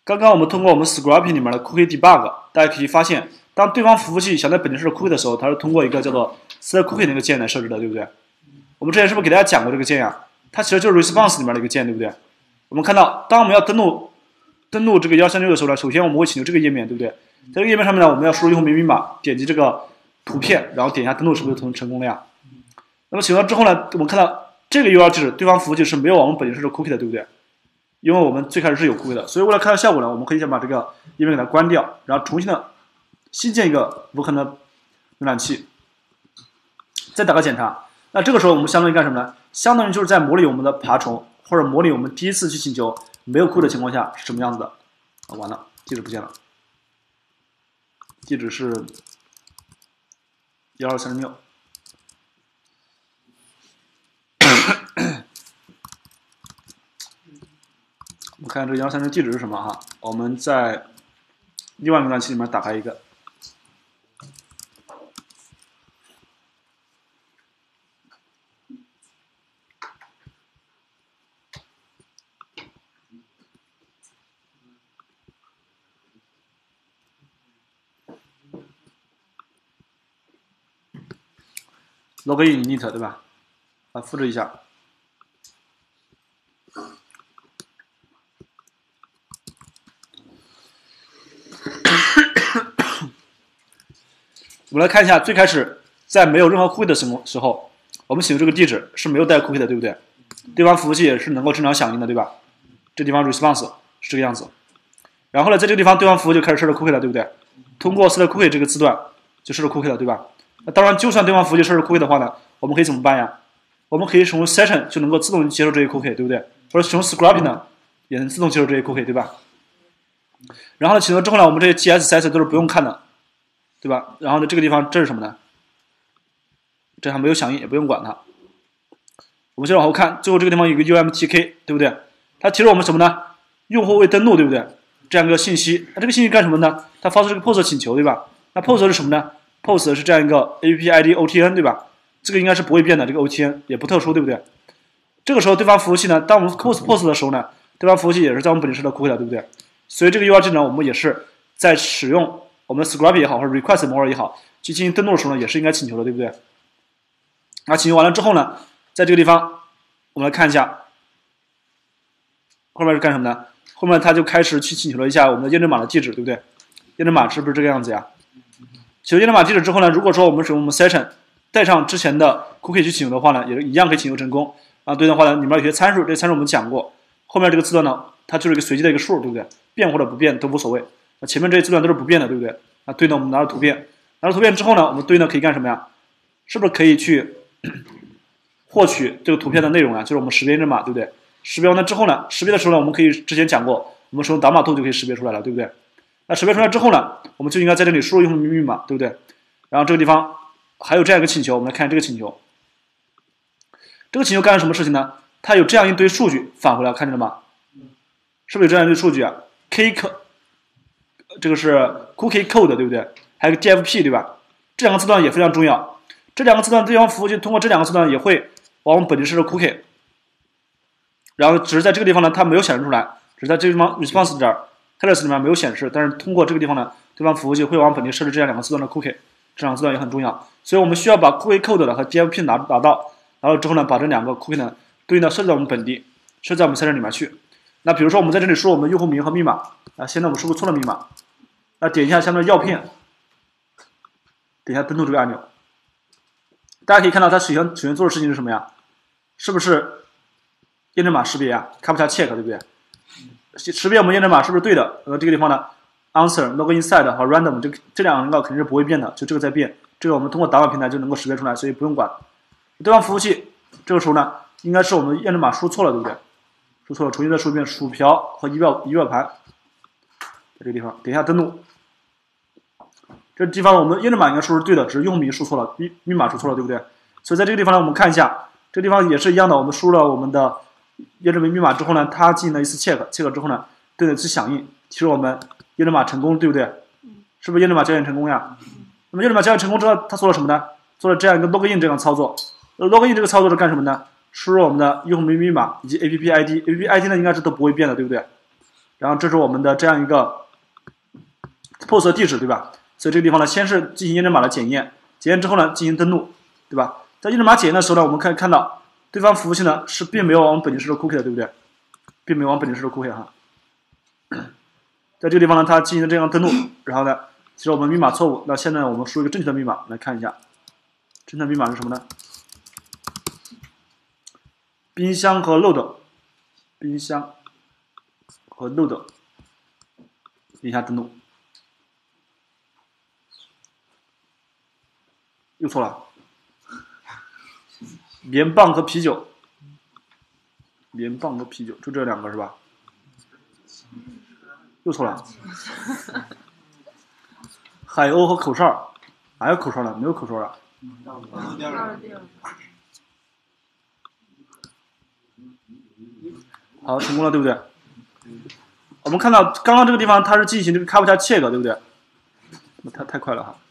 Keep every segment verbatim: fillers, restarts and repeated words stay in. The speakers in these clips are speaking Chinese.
刚刚我们通过我们 Scraping 里面的 Cookie Debug， 大家可以发现，当对方服务器想在本地设置 Cookie 的时候，它是通过一个叫做 Set Cookie 那个键来设置的，对不对？我们之前是不是给大家讲过这个键呀？它其实就是 Response 里面的一个键，对不对？我们看到，当我们要登录登录这个一二三六的时候呢，首先我们会请求这个页面，对不对？在这个页面上面呢，我们要输入用户名密码，点击这个图片，然后点一下登录，是不是成成功了呀？那么请求之后呢，我们看到这个 U R L 地址，对方服务器是没有往我们本地设置 Cookie 的，对不对？因为我们最开始是有 Cookie 的，所以为了看到效果呢，我们可以先把这个页面给它关掉，然后重新的新建一个 Vulkan 的浏览器，再打个检查。那这个时候我们相当于干什么呢？相当于就是在模拟我们的爬虫，或者模拟我们第一次去请求没有 Cookie 的情况下是什么样子的。啊，完了，地址不见了，地址是一二三零六。我们看这个一二三零地址是什么哈？我们在另外一个浏览器里面打开一个。login init 对吧？啊，复制一下。我们来看一下，最开始在没有任何 cookie 的时候，我们请求这个地址是没有带 cookie 的，对不对？对方服务器也是能够正常响应的，对吧？这地方 response 是这个样子。然后呢，在这个地方，对方服务就开始设置 cookie 了，对不对？通过 set cookie 这个字段就设置 cookie 了，对吧？那当然，就算对方服务器设置 cookie 的话呢，我们可以怎么办呀？我们可以使用 session 就能够自动接受这些 cookie， 对不对？或者使用 scraping 呢，也能自动接受这些 cookie， 对吧？然后呢，请求之后呢，我们这些 G S session 都是不用看的，对吧？然后呢，这个地方这是什么呢？这还没有响应，也不用管它。我们先往后看，最后这个地方有一个 U M T K， 对不对？它提示我们什么呢？用户未登录，对不对？这样一个信息。那这个信息干什么呢？它发出这个 post 请求，对吧？那 post 是什么呢 ？post 是这样一个 A P P I D O T N， 对吧？这个应该是不会变的，这个 O T N 也不特殊，对不对？这个时候，对方服务器呢，当我们 post post 的时候呢，对方服务器也是在我们本地设的 cookie 的，对不对？所以这个 U R L 呢，我们也是在使用我们的 Scraping 也好，或者 Request More 也好，去进行登录的时候呢，也是应该请求的，对不对？那请求完了之后呢，在这个地方，我们来看一下，后面是干什么呢？后面它就开始去请求了一下我们的验证码的地址，对不对？验证码是不是这个样子呀？请求验证码地址之后呢，如果说我们使用我们 Session 带上之前的 Cookie 去请求的话呢，也是一样可以请求成功。啊，对的话呢，里面有些参数，这些参数我们讲过。后面这个字段呢，它就是一个随机的一个数，对不对？变或者不变都无所谓。那前面这些字段都是不变的，对不对？啊，对呢，我们拿到图片，拿到图片之后呢，我们对呢可以干什么呀？是不是可以去获取这个图片的内容啊？就是我们识别验证码，对不对？识别完了之后呢，识别的时候呢，我们可以之前讲过，我们使用导码图就可以识别出来了，对不对？那识别出来之后呢，我们就应该在这里输入用户名密码，对不对？然后这个地方还有这样一个请求，我们来看这个请求。这个请求干了什么事情呢？它有这样一堆数据返回来，看见了吗？是不是有这样一堆数据啊 ？K 这个是 cookie code， 对不对？还有个 D F P， 对吧？这两个字段也非常重要。这两个字段，对方服务器通过这两个字段也会往我们本地设置 cookie， 然后只是在这个地方呢，它没有显示出来，只是在这个地方 response 这儿 headers 里面没有显示，但是通过这个地方呢，对方服务器会往本地设置这样两个字段的 cookie， 这两个字段也很重要，所以我们需要把 cookie code 的和 D F P 拿拿到，然后之后呢，把这两个 cookie 呢对应的设置到我们本地，设置在我们 session 里面去。那比如说我们在这里输入我们用户名和密码，啊，现在我们输入错了密码，那点一下下面的药片，点一下登录这个按钮，大家可以看到它首先首先做的事情是什么呀？是不是验证码识别呀 ？Captcha check 对不对？识别我们验证码是不是对的？呃，这个地方呢 ，answer log inside 和 random 这这两个肯定是不会变的，就这个在变，这个我们通过导码平台就能够识别出来，所以不用管。对方服务器这个时候呢，应该是我们验证码输错了，对不对？输错了，重新再输一遍鼠标和仪表仪表盘，在这个地方点一下登录。这地方我们验证码应该输是对的，只是用户名输错了，密密码输错了，对不对？所以在这个地方呢，我们看一下，这个地方也是一样的，我们输了我们的验证密码之后呢，它进行了一次 check，check 之后呢，对的一次响应，提示我们验证码成功，对不对？是不是验证码交验成功呀？那么验证码交验成功之后，它做了什么呢？做了这样一个 login 这样的操作。login 这个操作是干什么呢？输入我们的用户名密码以及 A P P I D，A P P I D 呢应该是都不会变的，对不对？ 然后这是我们的这样一个 P O S 地址，对吧？所以这个地方呢，先是进行验证码的检验，检验之后呢，进行登录，对吧？在验证码检验的时候呢，我们可以看到对方服务器呢是并没有往本地设置 cookie 的，对不对？并没有往本地设置 cookie 哈。在这个地方呢，它进行了这样登录，然后呢，其实我们密码错误，那现在我们输一个正确的密码来看一下，正确的密码是什么呢？冰箱和 load， 冰箱和 load， 点一下登录，又错了。棉棒和啤酒，棉棒和啤酒，就这两个是吧？又错了。海鸥和口哨，哪有口哨了？没有口哨了。好，成功了，对不对？我们看到刚刚这个地方它是进行这个 captcha check， 对不对？太太快了哈。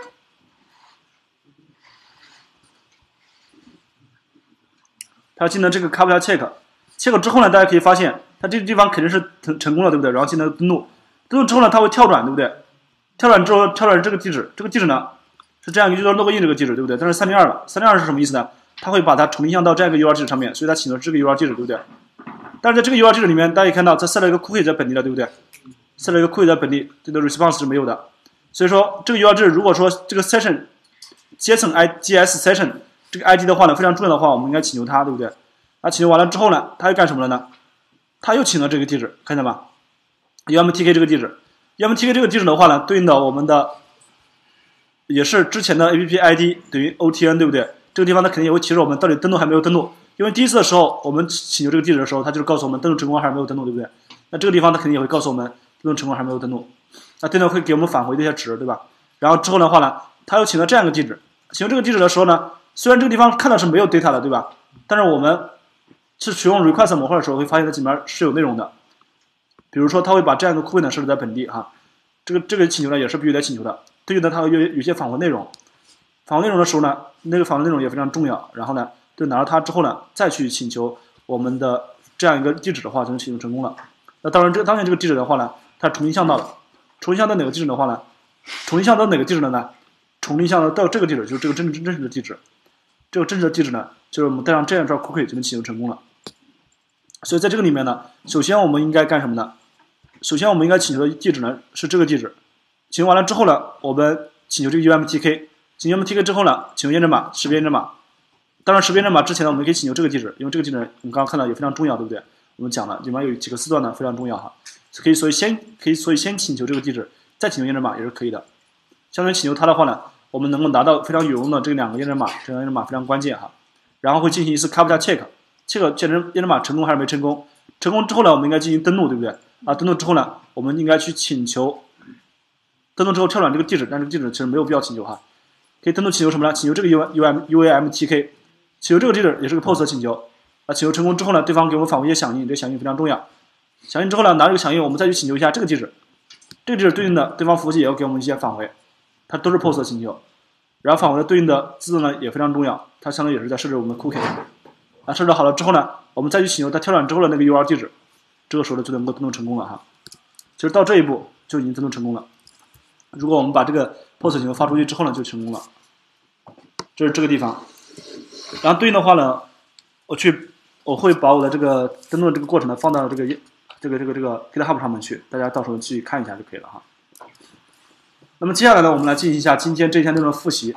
它进了这个 captcha check，check 之后呢，大家可以发现它这个地方肯定是成成功了，对不对？然后进行登录，登录之后呢，它会跳转，对不对？跳转之后跳转这个地址，这个地址呢是这样一个叫 login 这个地址，对不对？但是三零二了，三零二是什么意思呢？它会把它重新向到这样一个 U R 地址上面，所以它启动这个 U R 地址，对不对？但是在这个 U R 地址里面，大家可以看到它设了一个 cookie 在本地的，对不对？设了一个 cookie 在本地，这个 response 是没有的。所以说这个 U R 地址如果说这个 session 阶层 I G S session 这个 I D 的话呢，非常重要的话，我们应该请求它，对不对？那请求完了之后呢，它又干什么了呢？它又请了这个地址，看见吗 ？U M T K 这个地址 ，U M T K 这个地址的话呢，对应的我们的也是之前的 A P P I D 等于 O T N， 对不对？这个地方它肯定也会提示我们到底登录还没有登录，因为第一次的时候我们请求这个地址的时候，它就是告诉我们登录成功还是没有登录，对不对？那这个地方它肯定也会告诉我们登录成功还是没有登录，那电脑会给我们返回这些值，对吧？然后之后的话呢，它又请了这样一个地址，请求这个地址的时候呢，虽然这个地方看到是没有 data 的，对吧？但是我们是使用 request 模块的时候，会发现它里面是有内容的。比如说，它会把这样一个 cookie 呢设置在本地哈，这个这个请求呢也是必须得请求的。对应的它会有有些返回内容，返回内容的时候呢，那个返回内容也非常重要。然后呢，就拿到它之后呢，再去请求我们的这样一个地址的话，就能请求成功了。那当然，这个当前这个地址的话呢，它重新向到了，重新向到哪个地址的话呢？重新向到哪个地址的呢？重新向到到这个地址，就是这个真真真实的地址。这个真实的地址呢，就是我们带上这样一串 cookie 就能请求成功了。所以在这个里面呢，首先我们应该干什么呢？首先我们应该请求的地址呢是这个地址。请求完了之后呢，我们请求这个 U M T K， 请求 U M T K 之后呢，请求验证码，识别验证码。当然，识别验证码之前呢，我们可以请求这个地址，因为这个地址我们刚刚看到也非常重要，对不对？我们讲了里面有几个字段呢非常重要哈，可以所以先可以所以先请求这个地址，再请求验证码也是可以的。相当于请求它的话呢，我们能够拿到非常有用的这两个验证码，这两个验证码非常关键哈。然后会进行一次 captcha check，check 验证验证码成功还是没成功？成功之后呢，我们应该进行登录，对不对？啊，登录之后呢，我们应该去请求登录之后跳转这个地址，但这个地址其实没有必要请求哈。可以登录请求什么呢？请求这个 U U M U A M T K， 请求这个地址也是个 P O S 的请求。啊，请求成功之后呢，对方给我们返回一些响应，这个响应非常重要。响应之后呢，拿这个响应，我们再去请求一下这个地址，这个地址对应的对方服务器也要给我们一些返回，它都是 P O S 的请求。然后返回的对应的字呢也非常重要，它相当于也是在设置我们的 cookie。啊，设置好了之后呢，我们再去请求它跳转之后的那个 U R 地址，这个时候呢就能够登录成功了哈。其实到这一步就已经登录成功了。如果我们把这个 P O S 请求发出去之后呢，就成功了。这是这个地方。然后对应的话呢，我去我会把我的这个登录的这个过程呢放到这个这个这个这个 GitHub 上面去，大家到时候去看一下就可以了哈。那么接下来呢，我们来进行一下今天这一天内容的复习。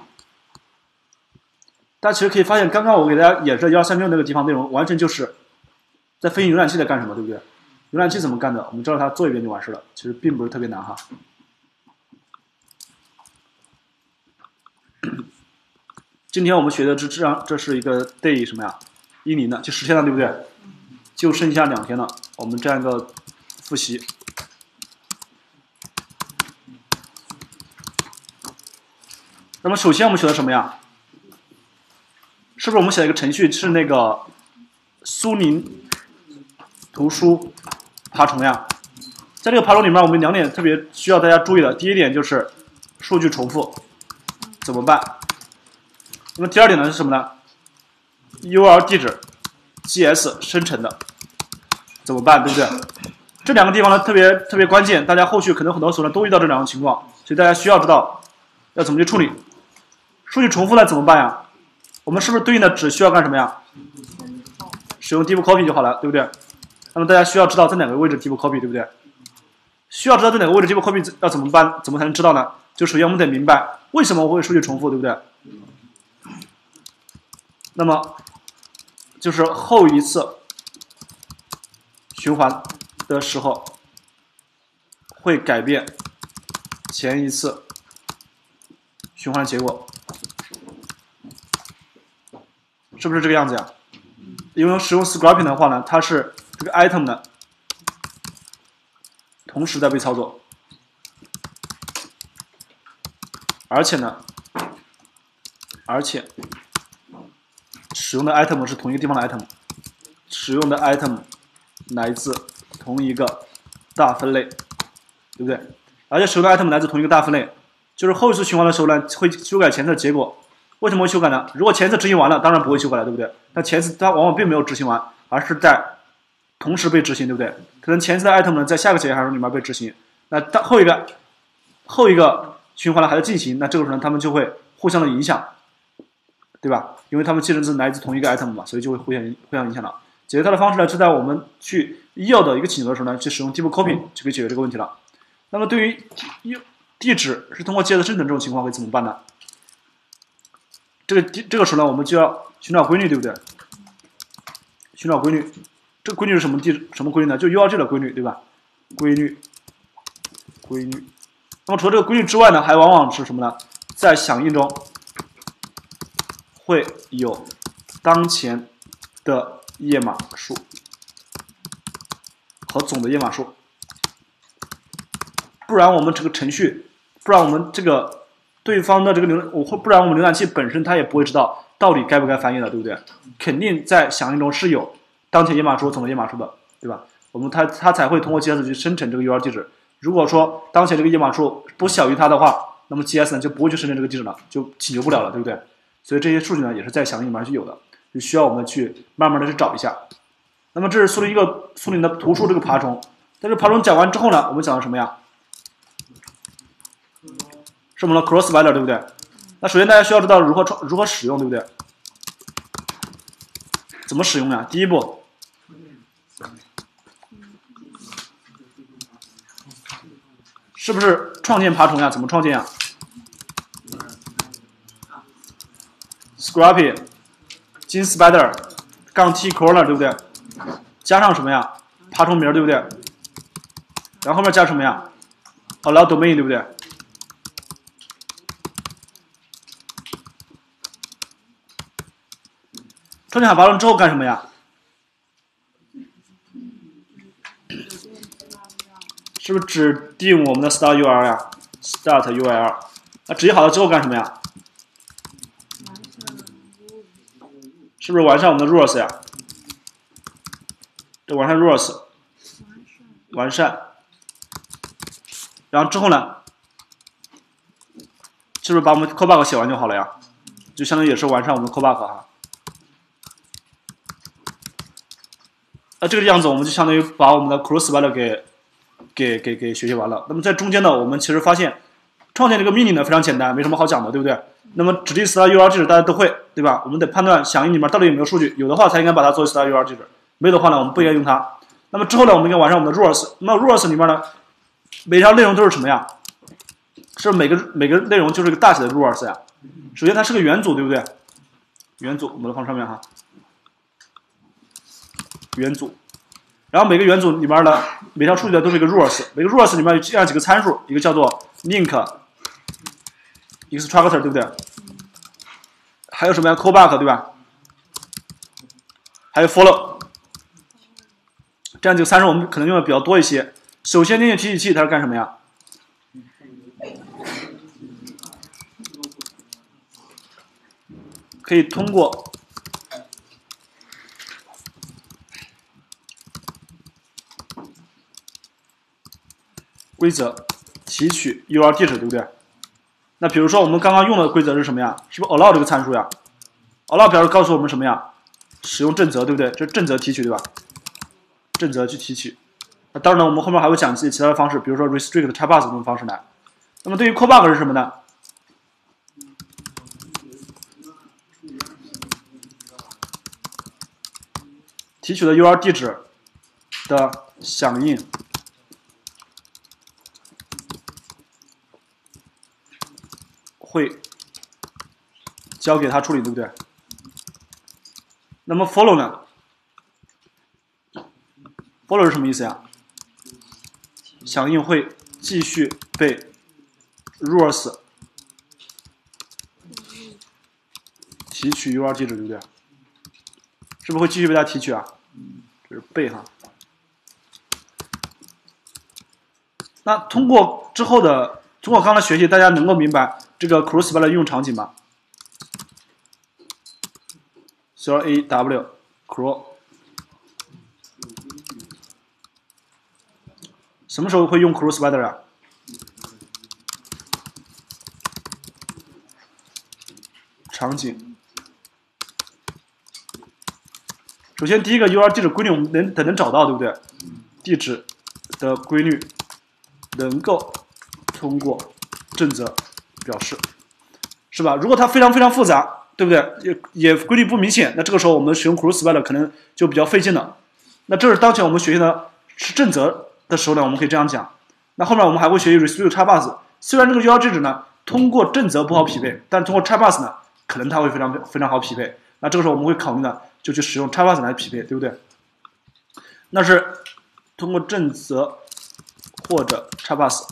大家其实可以发现，刚刚我给大家演示一二三六那个地方内容，完全就是在分析浏览器在干什么，对不对？浏览器怎么干的，我们知道它做一遍就完事了，其实并不是特别难哈。今天我们学的这这样，这是一个 day 什么呀？一零的，就十天了，对不对？就剩下两天了，我们这样一个复习。那么首先我们学的什么呀？是不是我们写了一个程序是那个苏宁图书爬虫呀？在这个爬虫里面，我们两点特别需要大家注意的。第一点就是数据重复怎么办？那么第二点呢是什么呢 ？U R 地址 G S 生成的怎么办？对不对？ 这两个地方呢特别特别关键，大家后续可能很多时候呢都遇到这两种情况，所以大家需要知道要怎么去处理。数据重复了怎么办呀？我们是不是对应的只需要干什么呀？使用 deep copy 就好了，对不对？那么大家需要知道在哪个位置 deep copy， 对不对？需要知道在哪个位置 deep copy 要怎么办？怎么才能知道呢？就首先我们得明白为什么会数据重复，对不对？那么就是后一次循环的时候会改变前一次循环的结果，是不是这个样子呀？因为使用 scrapping 的话呢，它是这个 item 呢同时在被操作，而且呢，而且使用的 item 是同一个地方的 item， 使用的 item 来自同一个大分类，对不对？而且使用的 item 来自同一个大分类，就是后一次循环的时候呢，会修改前次的结果。为什么会修改呢？如果前次执行完了，当然不会修改了，对不对？但前次它往往并没有执行完，而是在同时被执行，对不对？可能前次的 item 呢，在下个节函数里面被执行，那它后一个后一个循环呢还在进行，那这个时候呢，它们就会互相的影响，对吧？因为它们既然是来自同一个 item 嘛，所以就会互相互相影响了。解决它的方式呢，是在我们去要的一个请求的时候呢，去使用 deep copy 就可以解决这个问题了。那么对于地址是通过介词生成这种情况会怎么办呢？这个这个时候呢，我们就要寻找规律，对不对？寻找规律，这个规律是什么地什么规律呢？就 U R G 的规律，对吧？规律，规律。那么除了这个规律之外呢，还往往是什么呢？在响应中会有当前的页码数和总的页码数，不然我们这个程序，不然我们这个对方的这个浏，或不然我们浏览器本身它也不会知道到底该不该翻译的，对不对？肯定在响应中是有当前页码数、总的页码数的，对吧？我们它它才会通过 G S 去生成这个 U R 地址。如果说当前这个页码数不小于它的话，那么 G S 呢就不会去生成这个地址了，就请求不了了，对不对？所以这些数据呢也是在响应里面是有的，就需要我们去慢慢的去找一下。那么这是苏林一个苏林的图书这个爬虫，但是爬虫讲完之后呢，我们讲的什么呀？是我们的 cross value， 对不对？那首先大家需要知道如何创如何使用，对不对？怎么使用呀？第一步，是不是创建爬虫呀？怎么创建呀 ？Scrappy 金 spider 杠 t crawler， 对不对？加上什么呀？爬虫名，对不对？然后后面加什么呀 ？allow domain， 对不对？创建好爬虫之后干什么呀？是不是指定我们的 start U R L 呀 ？start U R L， 那执行好了之后干什么呀？是不是完善我们的 rules 呀？这完善 rules， 完善，然后之后呢，是不是把我们 callback 写完就好了呀？就相当于也是完善我们的 callback 哈。那这个样子，我们就相当于把我们的 cross value 给给给给学习完了。那么在中间呢，我们其实发现创建这个命令呢非常简单，没什么好讲的，对不对？那么指定 start U R 地址大家都会，对吧？我们得判断响应里面到底有没有数据，有的话才应该把它作为 start U R 地址，没有的话呢，我们不应该用它。那么之后呢，我们应该完善我们的 rules。那 rules 里面呢，每条内容都是什么呀？是每个每个内容就是一个大写的 rules 呀。首先它是个元组，对不对？元组，我们放上面哈。元组，然后每个元组里面呢，每条数据的都是一个 rules， 每个 rules 里面有这样几个参数，一个叫做 link、extractor， 对不对？还有什么呀 ？callback， 对吧？还有 follow， 这样几个参数我们可能用的比较多一些。首先，念念提取器它是干什么呀？可以通过规则提取 U R 地址，对不对？那比如说我们刚刚用的规则是什么呀？是不是 allow 这个参数呀 ？allow 表示告诉我们什么呀？使用正则，对不对？这是正则提取，对吧？正则去提取当然呢，我们后面还会讲一些其他的方式，比如说 restrict xbus 这种方式来。那么对于 callback 是什么呢？提取的 U R L 地址的响应会交给他处理，对不对？那么 follow 呢 ？follow 是什么意思呀？响应会继续被 rules 提取 U R L 地址，对不对？是不是会继续被它提取啊？这是被哈。那通过之后的，通过刚才学习，大家能够明白这个 crossbar 的应用场景吗 ？C L A W cross 什么时候会用 crossbar 啊？场景。首先，第一个 U R L 地址规律我们能得能找到，对不对？地址的规律能够通过正则表示，是吧？如果它非常非常复杂，对不对？也也规律不明显，那这个时候我们使用 crossbar 可能就比较费劲了。那这是当前我们学习的是正则的时候呢，我们可以这样讲。那后面我们还会学习 restrict xbus， 虽然这个 U R L 地址呢通过正则不好匹配，但通过 xbus 呢，可能它会非常非常好匹配。那这个时候我们会考虑呢，就去使用 xbus 来匹配，对不对？那是通过正则或者 xbus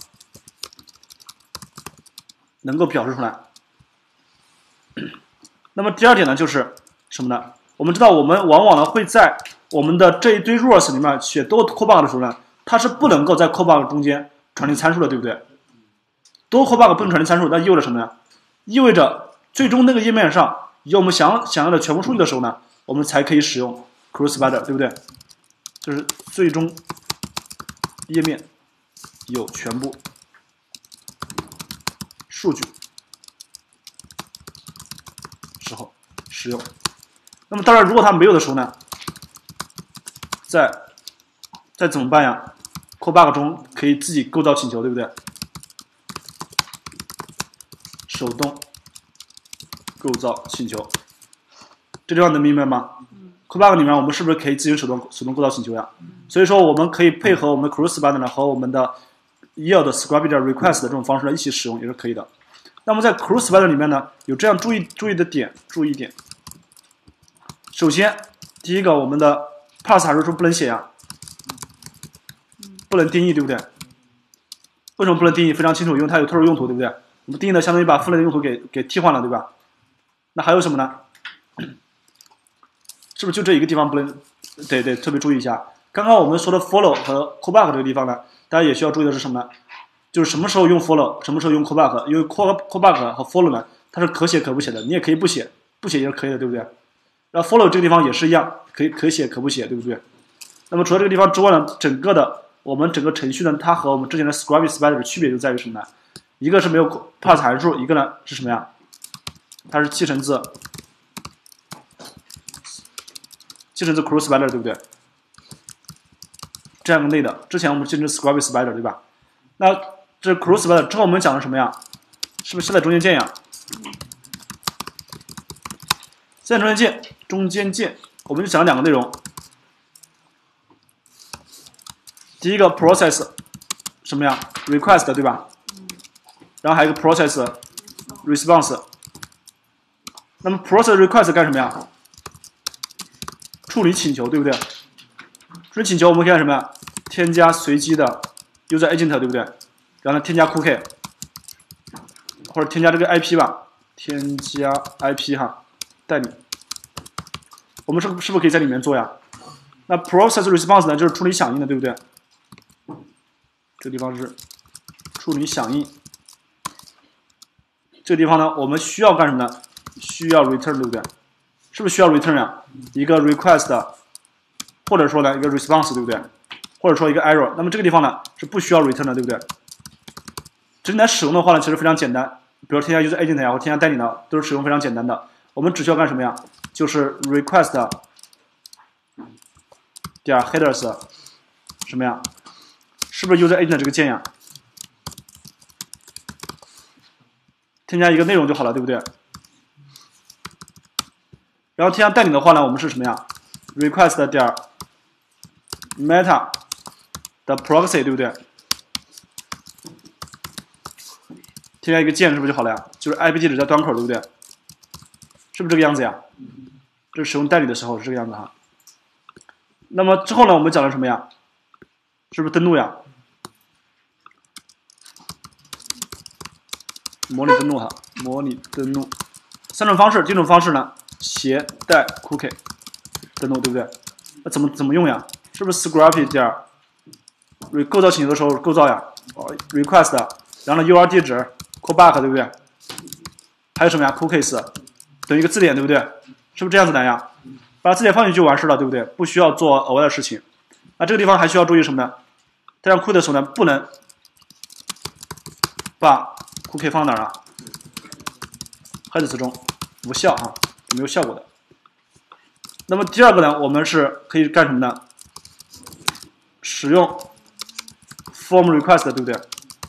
能够表示出来。那么第二点呢，就是什么呢？我们知道我们往往呢会在我们的这一堆 rules 里面写多 callback 的时候呢，它是不能够在 callback 中间传递参数的，对不对？多 callback 不能传递参数，那意味着什么呢？意味着最终那个页面上有我们想想要的全部数据的时候呢，我们才可以使用 crossbar， 对不对？就是最终页面有全部数据时候使用。那么当然，如果它没有的时候呢，在再怎么办呀 ？callback 中可以自己构造请求，对不对？手动构造请求，这地方能明白吗 ？callback 里面我们是不是可以自行手动手动构造请求呀？所以说我们可以配合我们 crossbar 呢和我们的 yield script request 的这种方式呢一起使用也是可以的。那么在 crossbar 里面呢，有这样注意注意的点，注意点。首先，第一个，我们的 parse 函数是不能写呀，不能定义，对不对？为什么不能定义？非常清楚，因为它有特殊用途，对不对？我们定义的相当于把父类的用途给给替换了，对吧？那还有什么呢？是不是就这一个地方不能？对对，特别注意一下。刚刚我们说的 follow 和 callback 这个地方呢，大家也需要注意的是什么呢？就是什么时候用 follow， 什么时候用 callback。因为 call callback 和 follow 呢，它是可写可不写的，你也可以不写，不写也是可以的，对不对？然后 follow 这个地方也是一样，可以可写可不写，对不对？那么除了这个地方之外呢，整个的我们整个程序呢，它和我们之前的 script spider 的区别就在于什么呢？一个是没有 parse 函数，一个呢是什么呀？它是继承自继承自 cross spider， 对不对？这样类的，之前我们继承 script spider， 对吧？那这 cross spider 之后我们讲的什么呀？是不是现在中间件呀？现在中间件，中间件，我们就讲了两个内容。第一个 process 什么呀 ？request 对吧？然后还有一个 process response。那么 process request 干什么呀？处理请求，对不对？处理请求我们可以干什么呀？添加随机的 user agent， 对不对？然后呢，添加 cookie， 或者添加这个 I P 吧，添加 I P 哈，代理。我们是是不是可以在里面做呀？那 process response 呢，就是处理响应的，对不对？这个地方是处理响应。这个地方呢，我们需要干什么呢？需要 return， 对不对？是不是需要 return 啊？一个 request， 或者说呢一个 response， 对不对？或者说一个 error。那么这个地方呢是不需要 return 的，对不对？整体来使用的话呢，其实非常简单。比如添加 user agent 呀，或添加代理呢，都是使用非常简单的。我们只需要干什么呀？就是 request 点 headers 什么呀是不是 user agent 这个键呀？添加一个内容就好了，对不对？然后添加代理的话呢，我们是什么呀 ？request 点 meta 的 proxy， 对不对？添加一个键是不是就好了呀？就是 I P 地址加端口，对不对？是不是这个样子呀？这是使用代理的时候是这个样子哈。那么之后呢，我们讲了什么呀？是不是登录呀？模拟登录哈，模拟登录三种方式，第一种方式呢，携带 cookie 登录，对不对？那怎么怎么用呀？是不是 Scrappy 点 re 构造请求的时候构造呀？哦 ，request， 然后呢 U R 地址 callback， 对不对？还有什么呀 ？cookies 等于一个字典，对不对？是不是这样子来呀？把字典放进去就完事了，对不对？不需要做额外的事情。那这个地方还需要注意什么呢？在让 cookie 的时候呢，不能把 cookie 放哪儿啊 ？header 词中无效啊，没有效果的。那么第二个呢，我们是可以干什么呢？使用 form request， 对不对？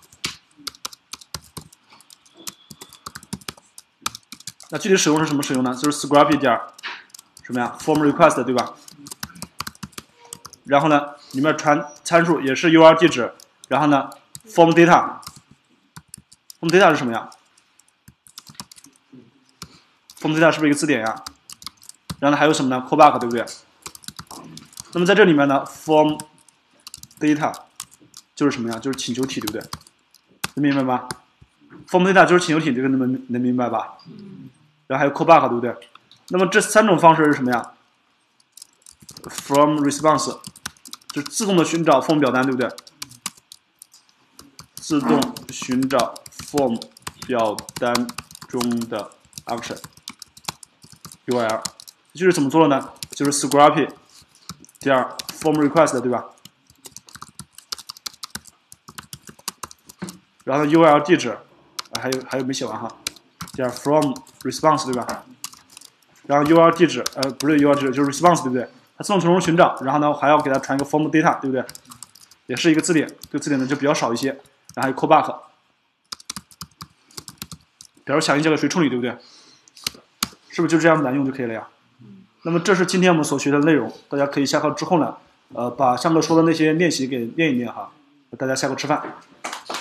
那具体使用是什么使用呢？就是 Scrappy 点什么呀 ？form request， 对吧？然后呢，里面传参数也是 U R 地址，然后呢 ，form data，form data 是什么呀 ？form data 是不是一个字典呀？然后呢，还有什么呢 ？callback， 对不对？那么在这里面呢 ，form data 就是什么呀？就是请求体，对不对？能明白吗 ？form data 就是请求体，这个能能能明白吧？然后还有 callback， 对不对？那么这三种方式是什么呀 ？from response 就是自动的寻找 form 表单，对不对？自动寻找 form 表单中的 action U R L， 就是怎么做的呢？就是 Scrappy 点 form request， 对吧？然后 U R L 地址，啊、还有还有没写完哈？点 from response， 对吧？然后 U R L 地址，呃，不是 U R L 地址，就是 response， 对不对？它自动从中寻找，然后呢，还要给它传一个 form data， 对不对？也是一个字典，这个字典呢就比较少一些。然后还有 callback， 比如响应交给谁处理，对不对？是不是就这样子来用就可以了呀？那么这是今天我们所学的内容，大家可以下课之后呢，呃，把上课说的那些练习给练一练哈。大家下课吃饭。